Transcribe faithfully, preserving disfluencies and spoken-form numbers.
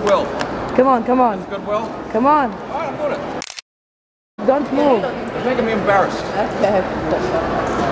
goodwill. Come on, come on. Goodwill? Come on. Alright, I'm doing it. Don't move. It's making me embarrassed. Okay.